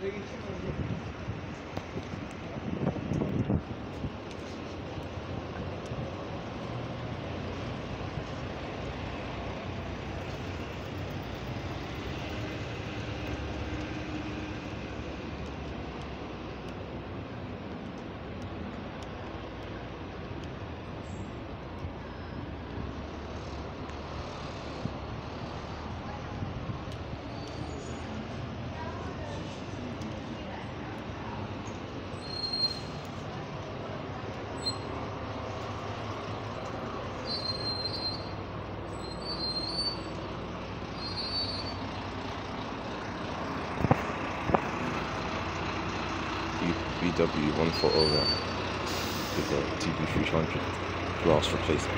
VW 140 with a TB300 glass replacement.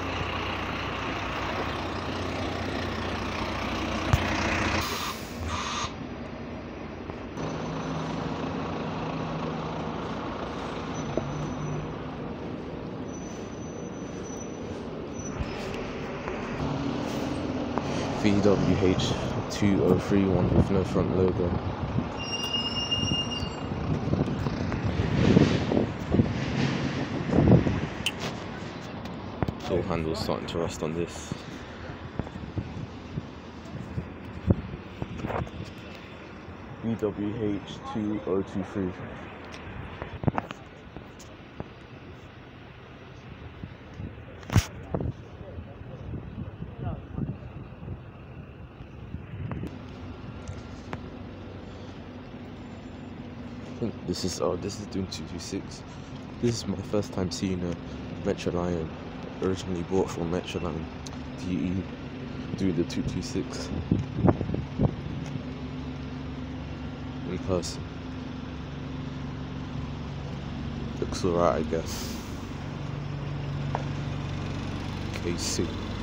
VWH203, one with no front logo. Door handle's starting to rust on this. VWH2023. I think this is doing 226. This is my first time seeing a Metroline. Originally bought from Metroline DE doing the 226 in person. Looks alright, I guess. KC.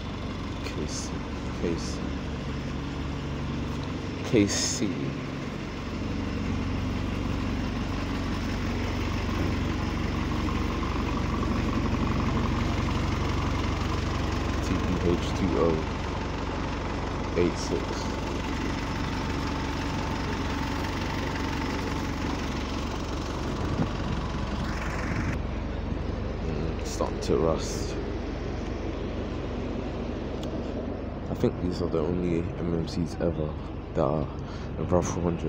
DE863 starting to rust. I think these are the only MMCs ever that are above 400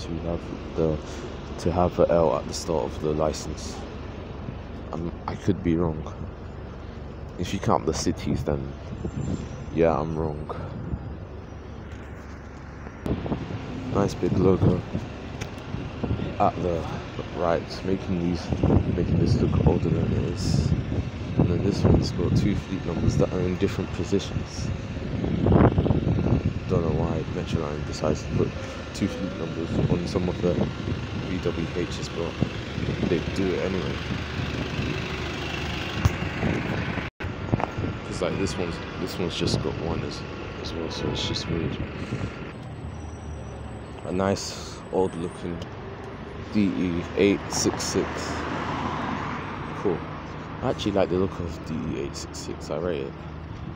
to have the L at the start of the license. I could be wrong. If you count the cities, then yeah, I'm wrong. Nice big logo at the right, making this look older than it is. And then this one's got two fleet numbers that are in different positions. Don't know why Metroline decides to put two fleet numbers on some of the VWHs, but they do it anyway. Because like this one's just got one as well, so it's just weird. A nice old looking DE863. Cool. I actually like the look of DE863. I rate it.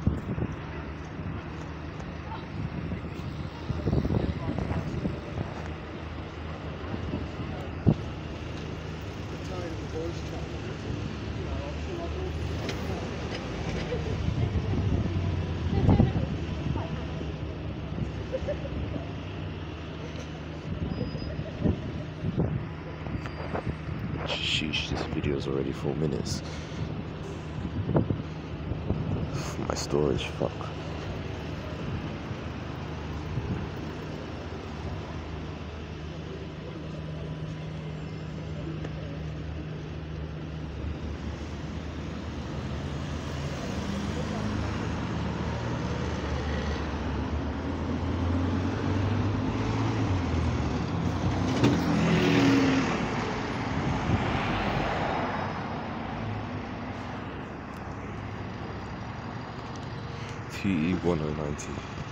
Sheesh, this video is already 4 minutes. My storage, fuck. TE1090.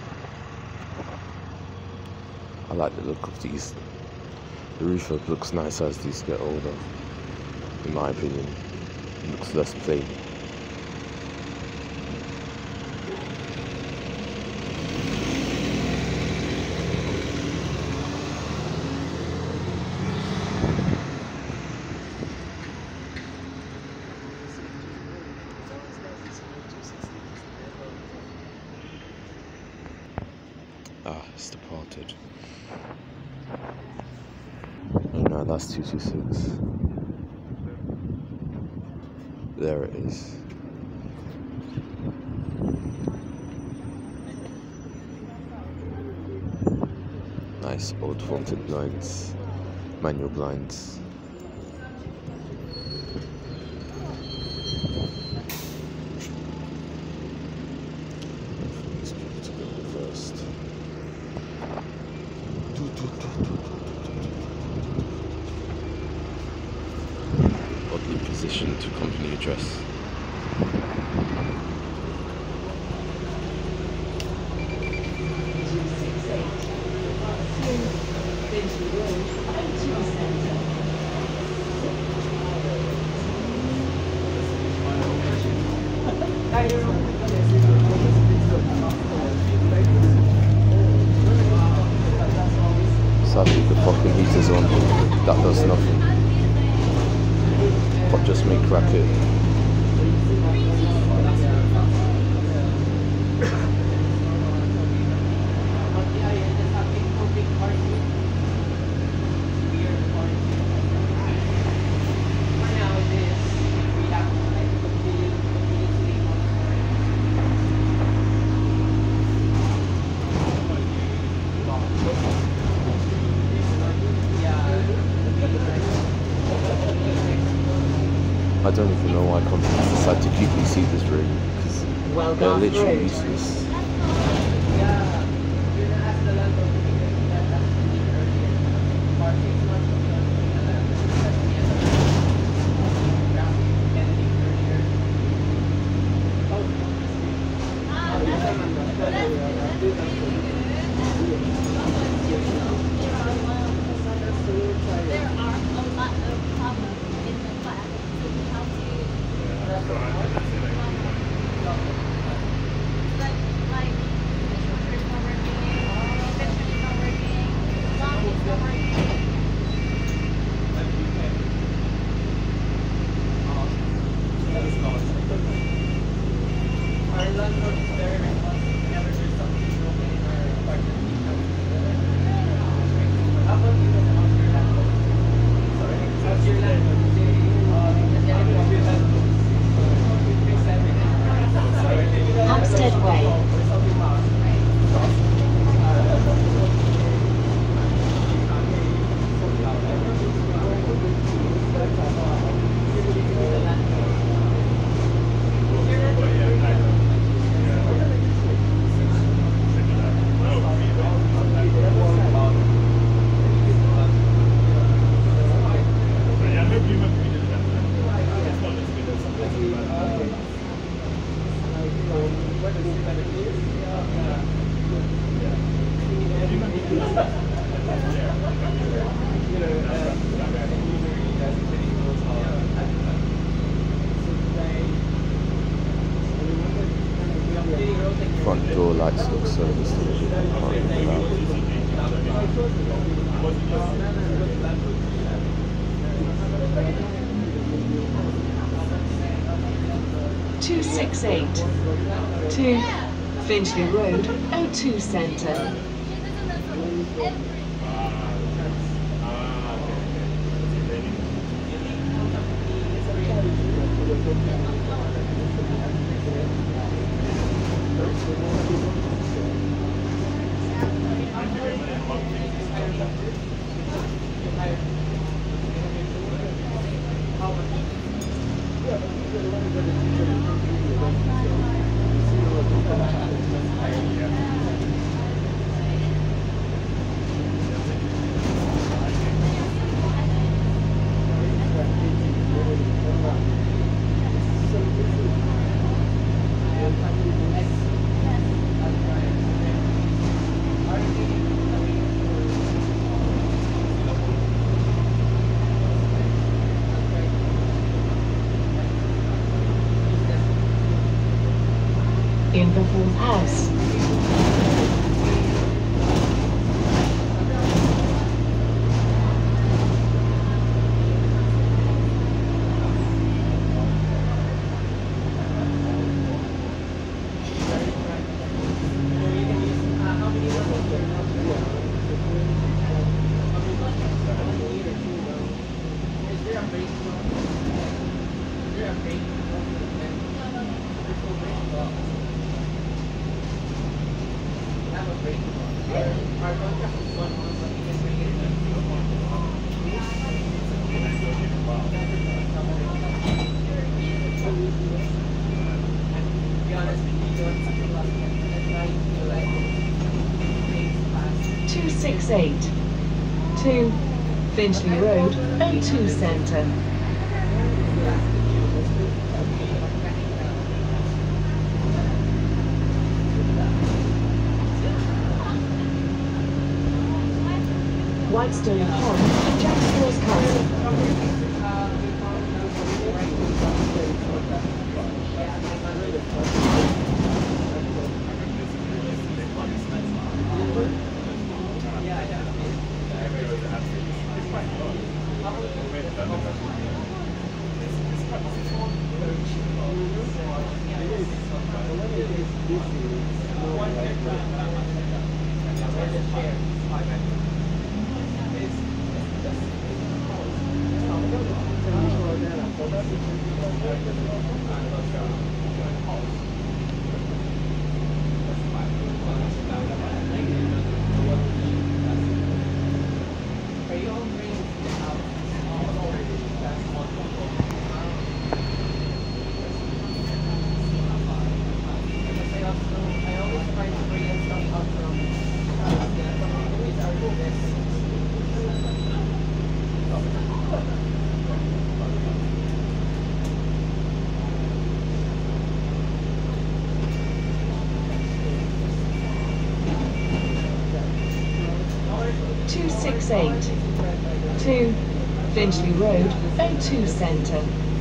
I like the look of these. The refurb looks nice as these get older, in my opinion. It looks less plain. just departed. Oh no, that's 226. There it is. Nice old front blinds, manual blinds. These people to go reversed. Oddly positioned to company address. Sadly, the fucking heater's on. That does nothing but just make racket. I don't even know why companies decide to keep these seaters really, because they're literally useless. Front door lights look serviced. to Finchley Road, O2 Centre. To Finchley Road, O2 Centre. Whitestone Pond, Jackson's Castle. To Finchley Road, O2 Centre.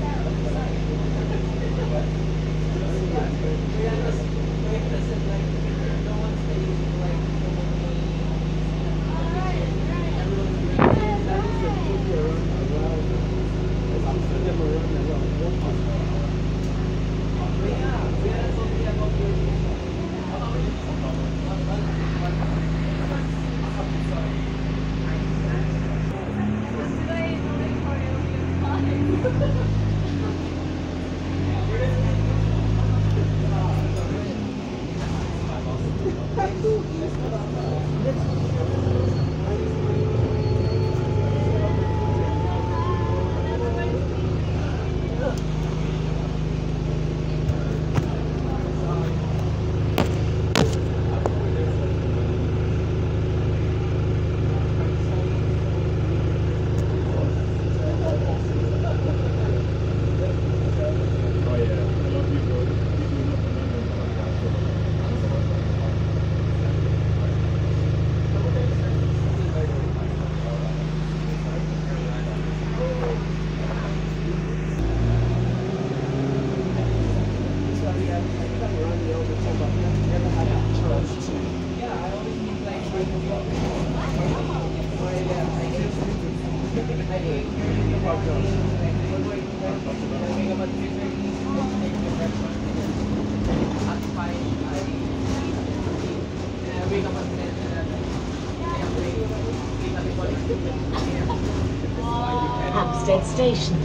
Hampstead Station.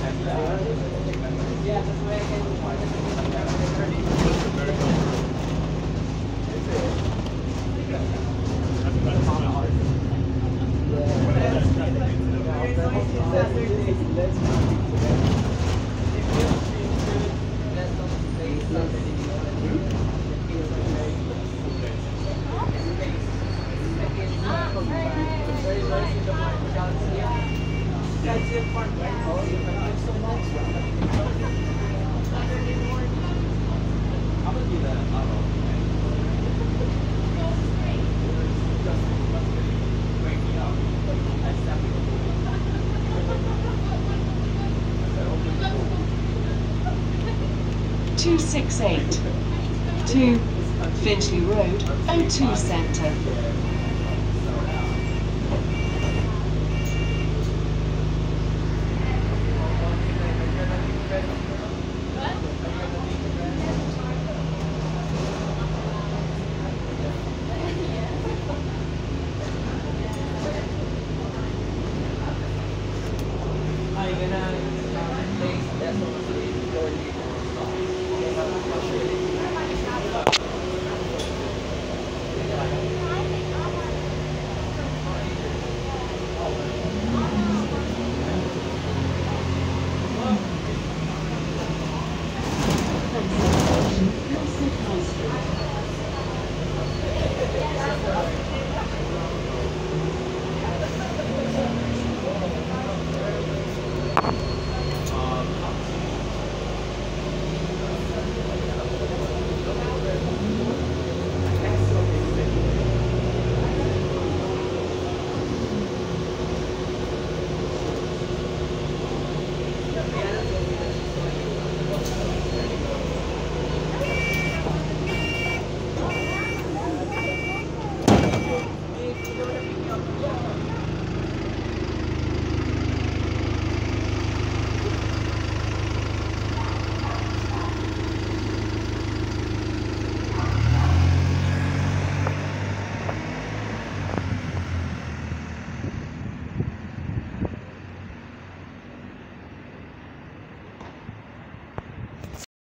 To Finchley Road, O2 Centre.